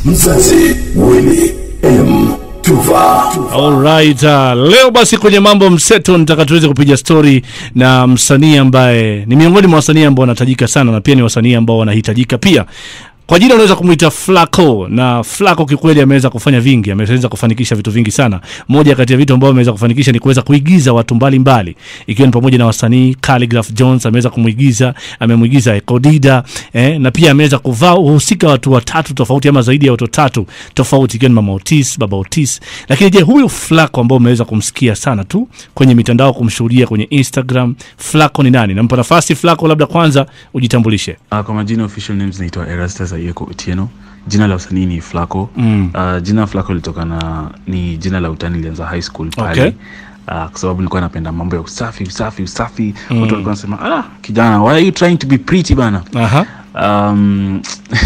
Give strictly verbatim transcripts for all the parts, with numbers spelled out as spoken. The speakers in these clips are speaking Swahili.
Mzazi Willy M. Tuva. Alright, uh, leo basi kwenye mambo mseto nitaka tuweze kupiga story na msanii ambaye ni miongoni mwa wasanii ambao wanahitajika sana na pia ni wasanii ambao wanahitajika pia. Kwa jina unaweza kumuita Flacco, na Flacco kikweli ameweza kufanya vingi, ameweza kufanikisha vitu vingi sana. Moja kati ya vitu ambavyo ameweza kufanikisha ni kuweza kuigiza watu mbalimbali, ikiwa ni pamoja na wasanii Khaligraph Jones ameweza kumuigiza, amemuigiza Ekodida, eh, na pia ameweza kuvaa uhusika watu watatu tofauti ama zaidi ya watu tatu tofauti, ikiwa ni Mama Otis, Baba Otis. Lakini je, huyu Flacco ambao umeweza kumsikia sana tu kwenye mitandao, kumshuhudia kwenye Instagram, Flacco ni nani? Nampa nafasi Flacco, labda kwanza ujitambulishe. Uh, kwa majina official names naitwa Erastus Ayeko Otieno. Jina la usanii ni Flacco. Mm. Uh, jina Flacco lilitokana ni jina la utani nilianza high school pale. Okay. Uh, kwa sababu nilikuwa napenda mambo ya usafi, usafi, usafi. Mm. Watu walikuwa wanasema, "Ah, kijana, why are you trying to be pretty bana?" Aha. Um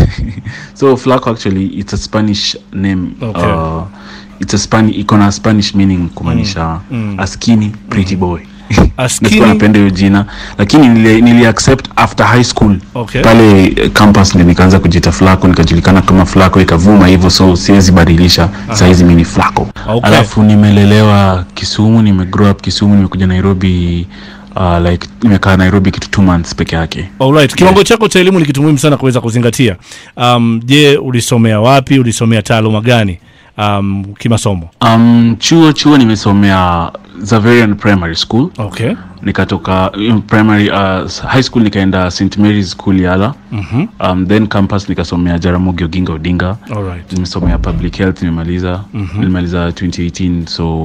so Flacco actually it's a Spanish name. Okay. Uh, it's a Spanish icon, Spanish meaning kumaanisha mm. mm. a skinny pretty mm. boy. Askini napenda hiyo jina, lakini nili, nili accept after high school. Okay. Pale campus ndio nikaanza kujiita Flacco, nikajulikana kama Flacco, ikavuma hivyo, so siwezi badilisha. Sasa hizi mimi ni Flacco. Okay. Alafu nimelelewa Kisumu, nime grow up Kisumu, nimekuja Nairobi uh, like nimekaa Nairobi kitu two months peke yake. Alright, kiwango chako cha elimu ni kitu muhimu sana kuweza kuzingatia. Um je, ulisomea wapi? Ulisomea taaluma gani? Um kimasomo. Um chuo chuo nimesomea Zaverian Primary School. Okay. Nikatoka primary uh, high school nikaenda Saint Mary's School Yala. Mhm. Um then campus nikasomea Jaramogi Oginga Odinga. Alright. Nimesomea public health, nimemaliza. Mm-hmm. Nilimaliza twenty eighteen, so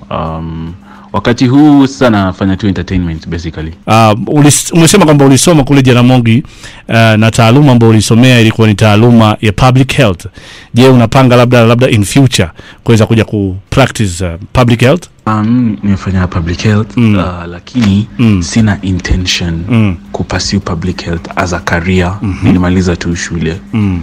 um wakati huu sana nafanya tu entertainment basically. Uh, ulis, umesema kwamba ulisoma kule Jaramogi uh, na taaluma ambayo ulisomea ilikuwa ni taaluma ya public health. Je, unapanga labda labda in future kuweza kuja ku practice uh, public health? Um nimefanya public health mm. uh, lakini mm. sina intention mm. kupursue public health as a career. Mm-hmm. Nilimaliza tu shule. Mm.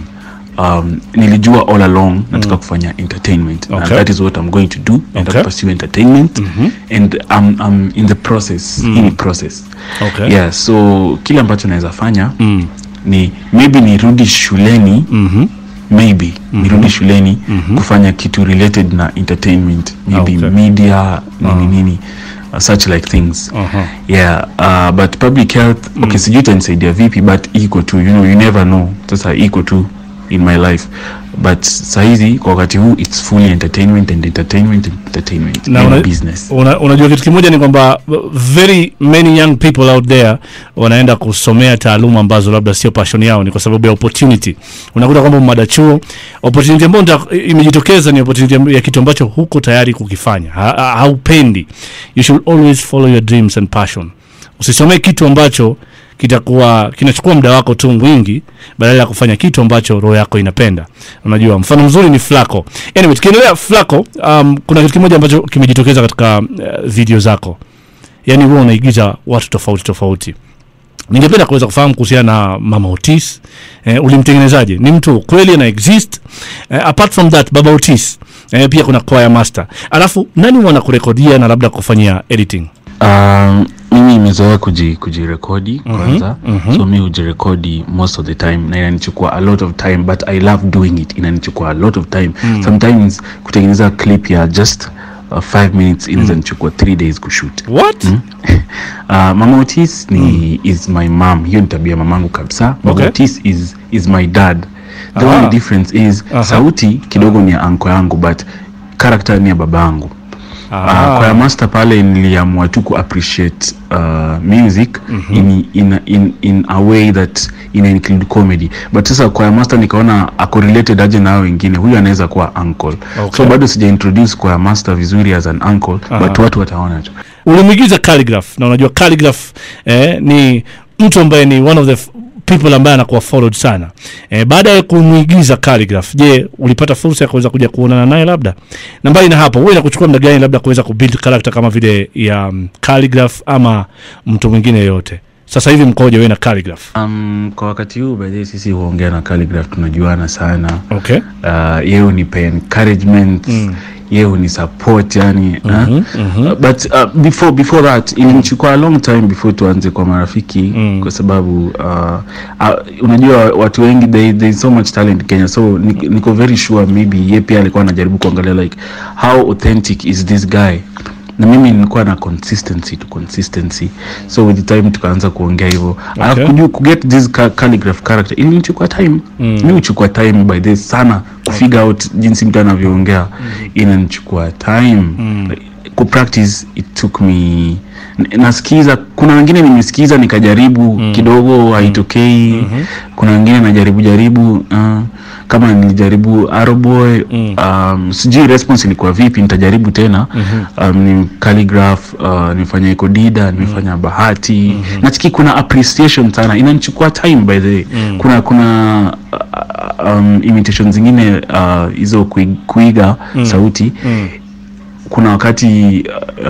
Um, nilijua all along nataka mm. kufanya entertainment. Okay. And that is what I'm going to do. And okay. pursue entertainment. Mm-hmm. And I'm, I'm in the process. Mm. In process. Okay. Yeah, so kile ambacho naweza fanya mm. ni maybe nirudi shuleni. Mm-hmm. Maybe mm-hmm. nirudi shuleni mm-hmm. kufanya kitu related na entertainment. Maybe okay. media, nini uh-huh. nini. Uh, such like things. Uh-huh. Yeah, uh, but public health, mm. okay, sijui itanisaidia vipi, but equal to, you know, you never know. Sasa equal to in my life, but saizi kwa wakati huu it's fully entertainment and entertainment and entertainment na una, business. Una, unajua kitu kimoja ni kwamba very many young people out there wanaenda kusomea taaluma ambazo labda sio passion yao, ni kwa sababu ya opportunity. Unakuta kwamba mada chuo opportunity ambayo imejitokeza ni opportunity ya kitu ambacho huko tayari kukifanya, haupendi. You should always follow your dreams and passion. Usisomee kitu ambacho kitakuwa kinachukua muda wako tu mwingi badala ya kufanya kitu ambacho roho yako inapenda. Unajua mfano mzuri ni Flacco. Anyway, tukiendelea Flacco, um, kuna kitu kimoja ambacho kimejitokeza katika uh, video zako. Yaani wewe unaigiza watu tofauti tofauti. Ningependa kuweza kufahamu kuhusiana na Mama Otis. Eh, ulimtengenezaje? Ni mtu kweli ana exist? Eh, apart from that, Baba Otis, eh, pia kuna choir master. Alafu nani wanakurekodia na labda kufanyia editing? Um, mimi nimezoea kuji kujirekodi kwanza. Mm-hmm. So mimi hujirekodi most of the time na inanichukua a lot of time, but I love doing it. Inanichukua a lot of time. Mm. Sometimes kutengeneza clip ya just uh, five minutes inaweza mm. nichukua three days kushoot. What? Mm? uh, Mama Otis ni mm. is my mom. Hiyo ni tabia mamangu kabisa. Mama okay. Otis is is my dad. The Aha. only difference is Aha. sauti kidogo ni ya uncle yangu, but character ni ya babangu. Ah. Uh, kwa master pale niliamua tu ku appreciate uh, music mm-hmm. in, in in in a way that ina include comedy, but sasa kwa master nikaona ako related aje na wengine, huyu anaweza kuwa uncle. Okay. So bado sija introduce kwa master vizuri as an uncle. Aha. But watu wataona tu. Ulimwigiza Khaligraph, na unajua Khaligraph eh, ni mtu ambaye ni one of the f- people ambaye anakuwa followed sana. Eh, baada ya kumuigiza Khaligraph, je, ulipata fursa ya kuweza kuja kuonana naye labda? Na mbali na hapo, wewe inakuchukua muda gani labda kuweza kubuild character kama vile ya um, Khaligraph ama mtu mwingine yote? Sasa hivi mkoje wewe na Khaligraph? Um kwa wakati huu baadaye sisi huongea na Khaligraph, tunajuana sana. Okay. Uh yeye unipa encouragement. Mm. yeye ni support yani. Mm-hmm, uh, mm-hmm. Uh, but uh, before before that ilinichukua a long time before tuanze kwa marafiki mm. kwa sababu uh, uh, unajua watu wengi they there is so much talent in Kenya, so niko very sure maybe yeye pia alikuwa anajaribu kuangalia like how authentic is this guy, na mimi nilikuwa na consistency to consistency, so with the time tukaanza kuongea hivyo. Okay. I could you get this ca- calligraph character ilinichukua time mm. mimi uchukua time by this sana ku figure out jinsi mtu anavyoongea mm. inanichukua time mm. like, ku practice it took me. Nasikiza kuna wengine nimesikiza nikajaribu mm. kidogo haitokei mm-hmm. kuna wengine najaribu jaribu uh, kama nilijaribu Arrowboy mm. um, sijui response ilikuwa vipi, nitajaribu tena mm-hmm. um, ni calligraph uh, nifanya Ekodida nimefanya mm. Bahati mm-hmm. nachiki kuna appreciation sana, inanichukua time by the way mm. kuna kuna uh, um, imitations zingine hizo uh, kuiga mm. sauti mm. kuna wakati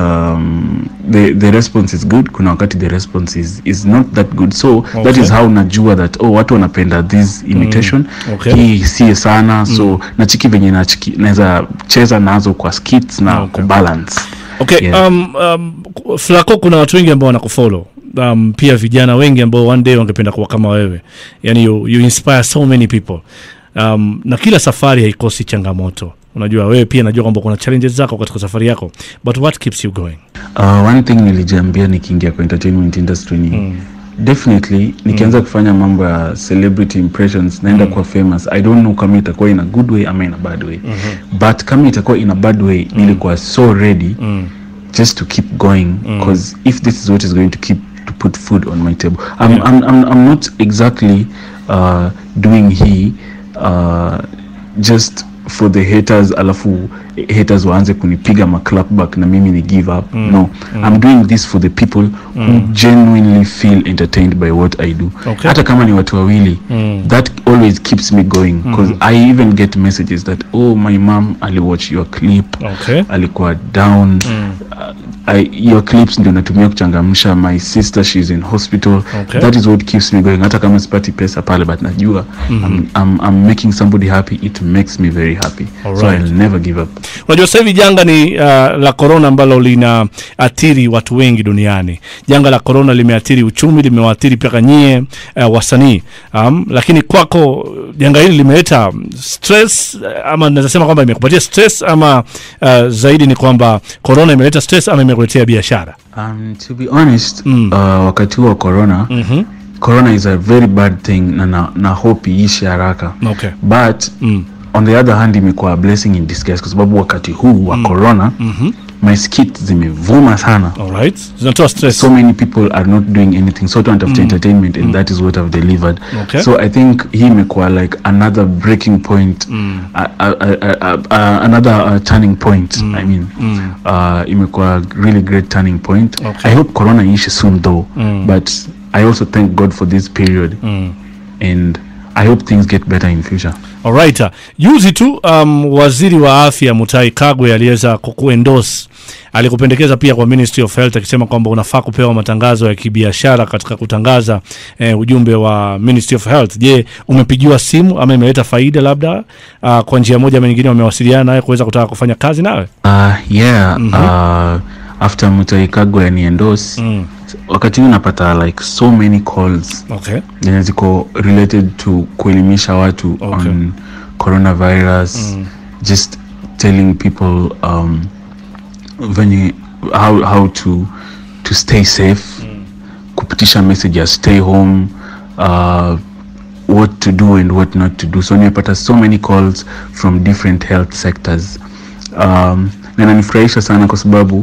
um, the the response is good, kuna wakati the response is is not that good, so okay. that is how najua that oh watu wanapenda this imitation mm. okay. hii si sana so mm. nachiki venye nachiki naweza cheza nazo kwa skits na okay. balance. Okay, yeah. um, um Flacco, kuna watu wengi ambao wanakufollow, um, pia vijana wengi ambao one day wangependa kuwa kama wewe, yani you, you inspire so many people, um, na kila safari haikosi changamoto. Unajua wewe pia najua kwamba kuna challenges zako katika safari yako, but what keeps you going? Uh, one thing nilijambia nikiingia kwa entertainment industry ni mm. definitely nikianza mm. kufanya mambo ya celebrity impressions naenda mm. kwa famous, I don't know kama itakuwa in a good way ama in a bad way mm-hmm. but kama itakuwa in a bad way mm. nilikuwa so ready mm. just to keep going because mm. if this is what is going to keep to put food on my table, I'm yeah. I'm, I'm I'm not exactly uh, doing he uh, just for the haters alafu haters waanze kunipiga ma clap back na mimi ni give up mm. no mm. I'm doing this for the people mm. who genuinely feel entertained by what I do. Okay. Hata kama ni watu wawili mm. that always keeps me going because mm. I even get messages that oh my mom ali watch your clip okay. alikuwa down mm. uh, I, your clips ndio natumia kuchangamsha my sister, she's in hospital okay. that is what keeps me going, hata kama sipati pesa pale but najua mm-hmm. I'm, I'm, I'm making somebody happy, it makes me very happy. Right. So I'll never give up. Unajua sasa hivi janga ni uh, la corona ambalo lina athiri watu wengi duniani. Janga la corona limeathiri uchumi, limewaathiri pia nyie uh, wasanii. Um, lakini kwako janga hili limeleta stress ama naweza sema kwamba imekupatia stress ama uh, zaidi ni kwamba corona imeleta stress ama imekuletea biashara? Um, to be honest, mm. uh, wakati wa corona mm-hmm. corona is a very bad thing na na, na hope iishe haraka. Okay. But mm. on the other hand imekuwa a blessing in disguise kwa sababu wakati huu wa mm. corona mm-hmm. my skits zimevuma sana. All right. Zinatoa stress. So many people are not doing anything, so to mm. entertainment and mm. that is what I've delivered. Okay. So I think hii imekuwa like another breaking point mm. uh, uh, uh, uh, uh, another uh, turning point mm. I mean mm. uh, imekuwa really great turning point. Okay. I hope corona iishe soon though mm. but I also thank God for this period mm. and I hope things get better in future. All right. Juzi tu um, waziri wa afya Mutahi Kagwe aliweza kukuendorse, alikupendekeza pia kwa Ministry of Health akisema kwamba unafaa kupewa matangazo ya kibiashara katika kutangaza eh, ujumbe wa Ministry of Health. Je, umepigiwa simu ama imeleta faida labda uh, kwa njia moja ama nyingine wamewasiliana nawe kuweza kutaka kufanya kazi nawe? Uh, yeah, mm-hmm. uh, after Mutahi Kagwe aniendorse mm. wakati unapata like so many calls okay zenye ziko related to kuelimisha watu okay. on coronavirus mm. just telling people um venye how how to to stay safe mm. kupitisha message ya stay home uh what to do and what not to do, so unapata so many calls from different health sectors um na inanifurahisha sana kwa sababu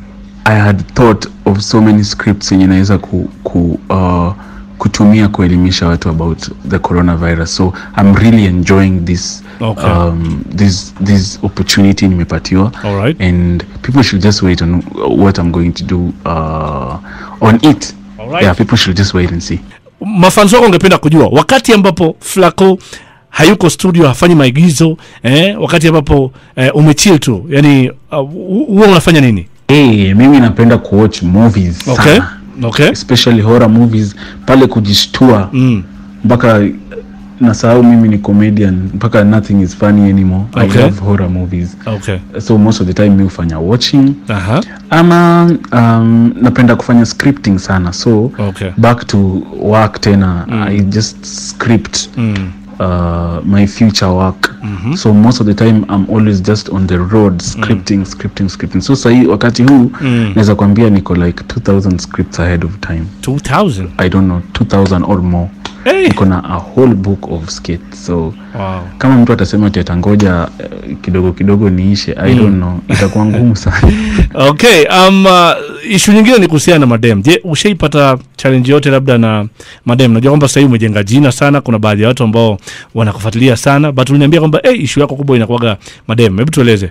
I had thought of so many scripts yenye naweza ku, ku uh, kutumia kuelimisha watu about the coronavirus, so I'm really enjoying this okay. um this this opportunity nimepatiwa. All right. And people should just wait on what I'm going to do uh on it. All right. Yeah, people should just wait and see. Mafanzo wako ungependa kujua wakati ambapo Flacco hayuko studio hafanyi maigizo eh wakati ambapo eh, umechill tu, yani huo uh, unafanya nini? Hey, mimi napenda kuwatch movies okay. sana. Okay. Especially horror movies, pale kujishtua mpaka mm. nasahau mimi ni comedian mpaka nothing is funny anymore. Okay. I love horror movies. Okay. So most of the time mi hufanya watching. Aha. Ama um, napenda kufanya scripting sana. So Okay. back to work tena, mm. I just script mm. uh, my future work. Mm-hmm. So most of the time I'm always just on the road scripting, mm. scripting, scripting. So sahi wakati huu mm. naweza kuambia niko like two thousand scripts ahead of time. two thousand? I don't know, two thousand or more. Hey. Niko na a whole book of skits. So wow. Kama mtu atasema ati atangoja uh, kidogo kidogo niishe, I mm. don't know, itakuwa ngumu sana. Okay, um uh, issue nyingine ni kuhusiana na madem. Je, ushaipata challenge yote labda na madem? Najua kwamba sasa hivi umejenga jina sana, kuna baadhi ya watu ambao wanakufuatilia sana, but uliniambia kwamba eh hey, issue yako kubwa inakuwaga madem. Hebu tueleze.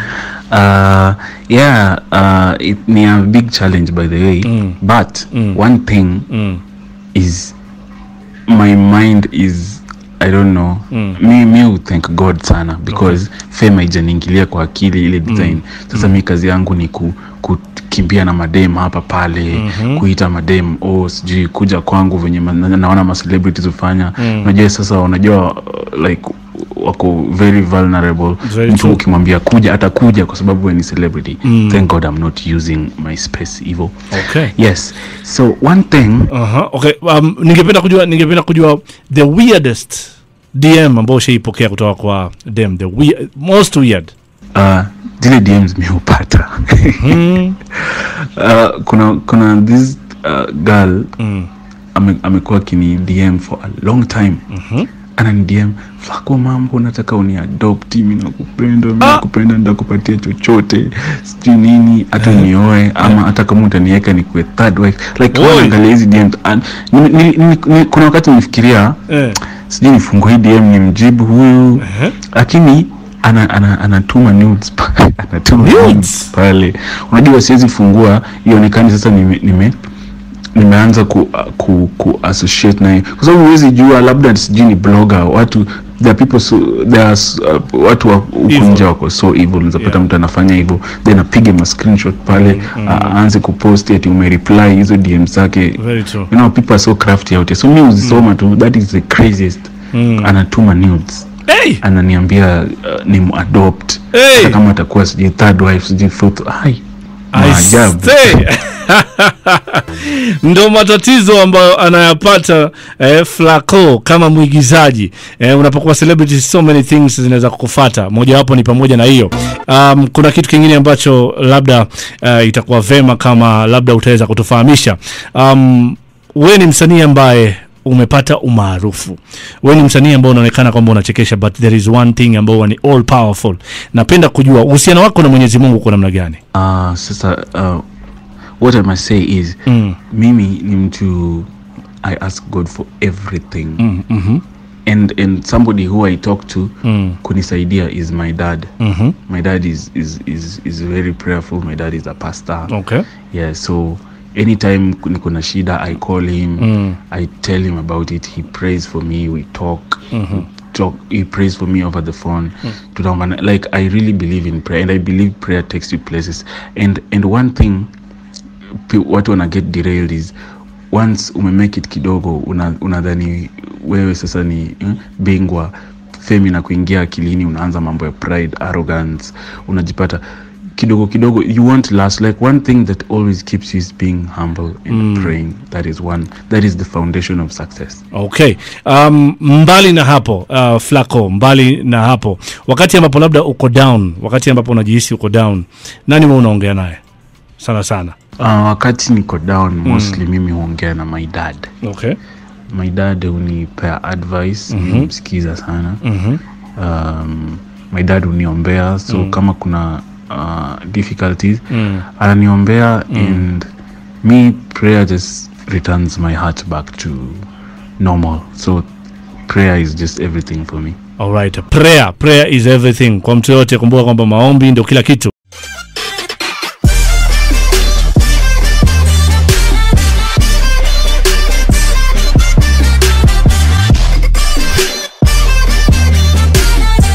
Uh yeah, uh it ni a big challenge by the way, mm. but mm. one thing mm. is my mind is, I don't know, mm. me me thank God sana because okay. fame haijaningilia kwa akili ile design. Mm. Sasa mm. mi kazi yangu ni ku, kukimbia na madem hapa pale, mm-hmm. kuita madem oh sijui kuja kwangu venye naona ma celebrities ufanya. Mm. Unajua sasa unajua uh, like wako very vulnerable. Mtu ukimwambia kuja atakuja kwa sababu wewe ni celebrity. Mm. Thank God I'm not using my space evil. Okay. Yes. So one thing uh-huh. Okay. Um, ningependa kujua ningependa kujua the weirdest D M ambao ushaipokea kutoka kwa dem, the weird, most weird. Uh zile D Ms mimi hupata. Mm. uh, kuna kuna this uh, girl mm. ame, amekuwa kini D M for a long time. Mhm. Ana ni D M, Flako mambo nataka uni adopt, mimi nakupenda, mimi nakupenda, ndakupatia chochote, sijui nini, hata uh, nioe ama hata yeah. kama utaniweka ni kwa third wife. Like wanaangalia hizi D M and ni, ni, ni, ni, kuna wakati nifikiria uh. sijui nifungue hii D M ni mjibu huyu, uh-huh. lakini ana ana anatuma nudes anatuma nudes pale. Unajua siwezi fungua ionekane sasa nime, nime nimeanza ku, ku, ku associate na kwa sababu huwezi jua labda sijui ni blogger, watu there are people so there are uh, watu wa ukunja wako so evil. Unapata yeah. mtu anafanya hivyo then apige ma screenshot pale mm, uh, aanze kupost eti ume reply hizo D M zake. Very true. You know people are so crafty out here. So mimi uzisoma mm. tu, that is the craziest. Mm. Anatuma nudes. Hey. Ananiambia uh, ni adopt. Hey. Hata kama atakuwa sijui third wife sijui fourth. Ai. Maajabu. Ndo matatizo ambayo anayapata eh, Flako kama mwigizaji. Eh, unapokuwa celebrity so many things zinaweza kukufuata. Moja wapo ni pamoja na hiyo. Um, kuna kitu kingine ambacho labda uh, itakuwa vema kama labda utaweza kutufahamisha. Um, wewe ni msanii ambaye umepata umaarufu. Wewe ni msanii ambao unaonekana kwamba unachekesha, but there is one thing ambao ni all powerful. Napenda kujua uhusiano wako na Mwenyezi Mungu kwa namna gani? Ah, uh, sasa uh, what I must say is mm. mimi ni mtu, I ask God for everything. Mm, mm-hmm. and and somebody who I talk to mm. kunisaidia is my dad. Mm-hmm. My dad is is is is very prayerful. My dad is a pastor. Okay. Yeah, so anytime niko na shida I call him. Mm. I tell him about it. He prays for me. We talk. Mm-hmm. Talk, he prays for me over the phone. Mm. Like I really believe in prayer, and I believe prayer takes you places. And and one thing what wanna get derailed is once ume make it kidogo unadhani una wewe sasa ni eh, bingwa, fame na kuingia akilini, unaanza mambo ya pride, arrogance, unajipata kidogo kidogo you won't last. Like one thing that always keeps you is being humble and mm. praying. That is one, that is the foundation of success. Okay. Um, mbali na hapo uh, Flako, mbali na hapo, wakati ambapo labda uko down, wakati ambapo unajihisi uko down, nani wewe unaongea naye sana sana? Uh, wakati niko down mostly mm. mimi huongea na my dad. Okay. My dad hunipea advice, mm-hmm. nimsikiza sana. Mm-hmm. Um, my dad huniombea, so mm. kama kuna uh, difficulties mm. ananiombea mm. and me prayer just returns my heart back to normal. So prayer is just everything for me. All right. Prayer, prayer is everything. Kwa mtu yote kumbuka kwamba maombi ndio kila kitu.